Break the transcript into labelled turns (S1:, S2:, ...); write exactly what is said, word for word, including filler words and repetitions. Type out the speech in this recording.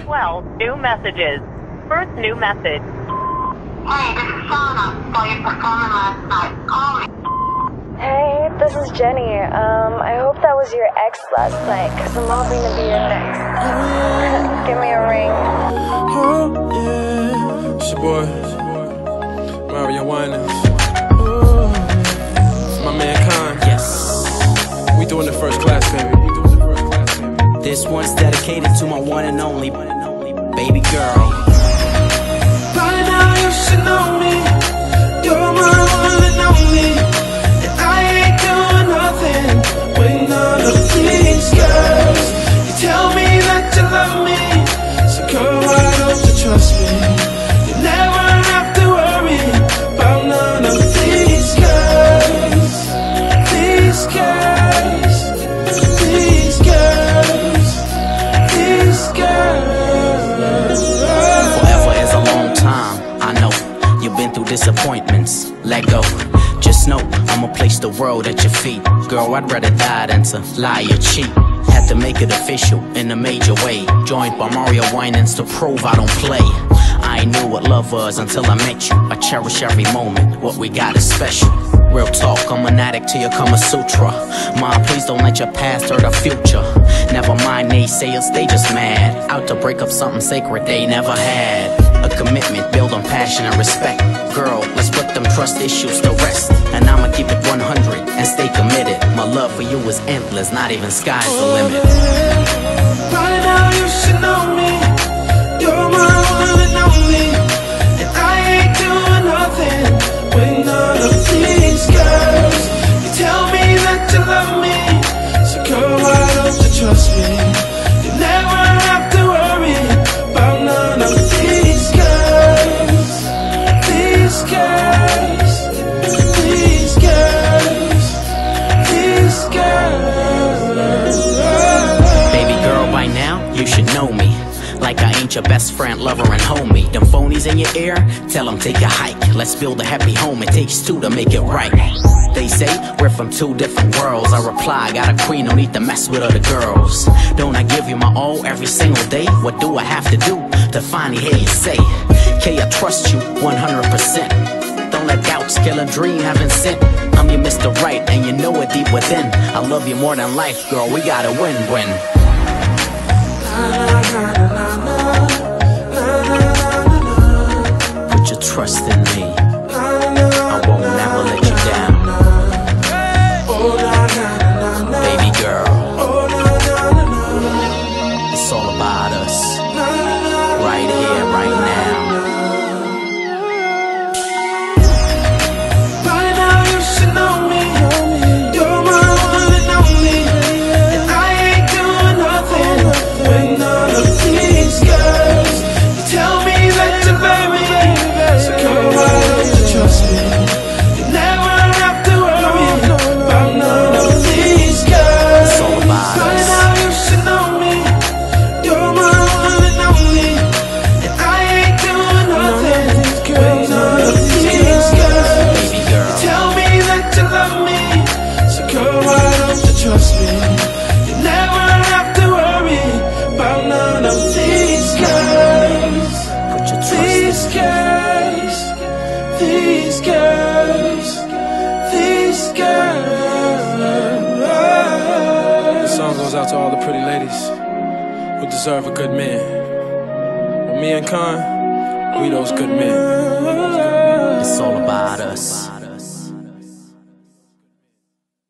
S1: twelve new messages. First new message.
S2: Hey, this is Sana. Saw you performing last night. Call me.
S3: Hey, this is Jenny. Um, I hope that was your ex last night, cause I'm hoping to be your next. Give me a ring.
S4: Oh, yeah. It's your boy, Mario Winans. My man Khan.
S5: Yes.
S4: We doing the first class, baby. We doing the first class, baby.
S5: This one's dedicated to my one and only baby girl.
S4: By now you should know me. You're my one and only. And I ain't doing nothing with none of these girls. You tell me that you love me, so girl, why don't you trust me? You never have to worry about none of these girls. These girls. These girls. These girls.
S5: Forever is a long time, I know. You've been through disappointments, let go. Just know I'ma place the world at your feet. Girl, I'd rather die than to lie or cheat. Had to make it official in a major way. Joined by Mario Winans to prove I don't play. I ain't knew what love was until I met you. I cherish every moment, what we got is special. Real talk, I'm an addict to your Kama Sutra. Mom, please don't let your past hurt our future. Never mind naysayers, they just mad. Out to break up something sacred they never had. A commitment built on passion and respect. Girl, let's put them trust issues to rest. And I'ma keep it one hundred and stay committed. My love for you is endless, not even sky's the limit.
S4: By now you should know me. You're my one and only. And I ain't doing nothing with none of these girls. You tell me that you love me, so girl, why don't you trust me? You never have to worry about none of these girls. These girls. These girls. These girls.
S5: Baby girl, by now, you should know me. Like I ain't your best friend, lover, and homie. Them phonies in your ear, tell them take a hike. Let's build a happy home, it takes two to make it right. They say we're from two different worlds. I reply, got a queen, don't need to mess with other girls. Don't I give you my all every single day? What do I have to do to finally hear you say, K, I trust you one hundred percent. Don't let doubts kill a dream heaven sent. I'm your Mister Right, and you know it deep within. I love you more than life, girl, we gotta win-win. Put your trust in me, I won't never let you down. Baby girl, it's all about us, right here, right now.
S4: By now you should know me. You're my one and only. And I ain't doing nothing with none of these girls. You tell me that you love me, so girl, why don't you trust me? You never have to worry about none of these girls.
S5: It's all about
S4: By
S5: us.
S4: now you should know me. You're my one and only. And I ain't doing nothing with none of these girls.
S5: Baby girl,
S4: Tell me that you love me, so girl, why don't you trust me? You never have to worry about none of these girls.
S5: put your trust in
S4: These
S5: me.
S4: girls, these girls, these girls. This song goes out to all the pretty ladies who deserve a good man. Well, me and Khan, we those good men.
S5: It's all about us.